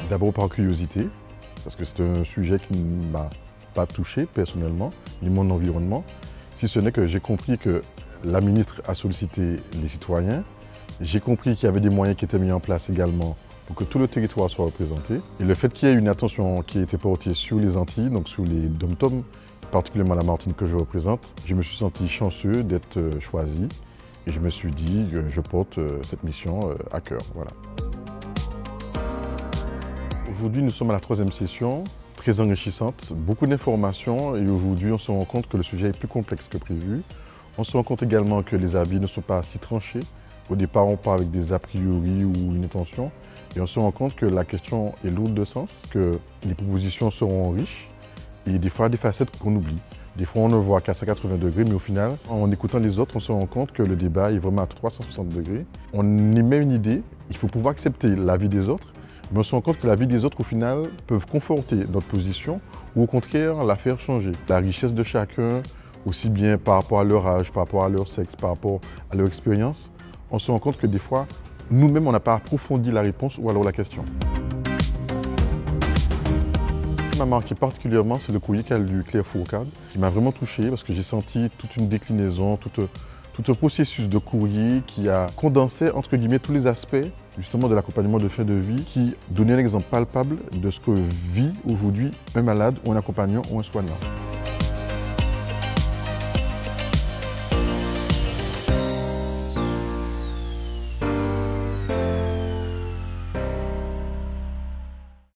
D'abord par curiosité, parce que c'est un sujet qui ne m'a pas touché personnellement, ni mon environnement, si ce n'est que j'ai compris que la ministre a sollicité les citoyens, j'ai compris qu'il y avait des moyens qui étaient mis en place également pour que tout le territoire soit représenté. Et le fait qu'il y ait une attention qui a été portée sur les Antilles, donc sur les DOM-TOM, particulièrement la Martinique que je représente, je me suis senti chanceux d'être choisi et je me suis dit que je porte cette mission à cœur. Voilà. Aujourd'hui, nous sommes à la 3e session, très enrichissante, beaucoup d'informations et aujourd'hui, on se rend compte que le sujet est plus complexe que prévu. On se rend compte également que les avis ne sont pas si tranchés. Au départ, on part avec des a priori ou une intention et on se rend compte que la question est lourde de sens, que les propositions seront riches et des fois des facettes qu'on oublie. Des fois, on ne voit qu'à 180 degrés, mais au final, en écoutant les autres, on se rend compte que le débat est vraiment à 360 degrés. On émet une idée, il faut pouvoir accepter l'avis des autres, mais on se rend compte que l'avis des autres, au final, peuvent conforter notre position ou au contraire la faire changer. La richesse de chacun, aussi bien par rapport à leur âge, par rapport à leur sexe, par rapport à leur expérience, on se rend compte que des fois, nous-mêmes, on n'a pas approfondi la réponse ou alors la question. Ce qui m'a marqué particulièrement, c'est le courrier qu'a lu Claire Fourcade, qui m'a vraiment touché parce que j'ai senti toute une déclinaison, tout un processus de courrier qui a condensé, entre guillemets, tous les aspects justement de l'accompagnement de fin de vie, qui donnait un exemple palpable de ce que vit aujourd'hui un malade ou un accompagnant ou un soignant.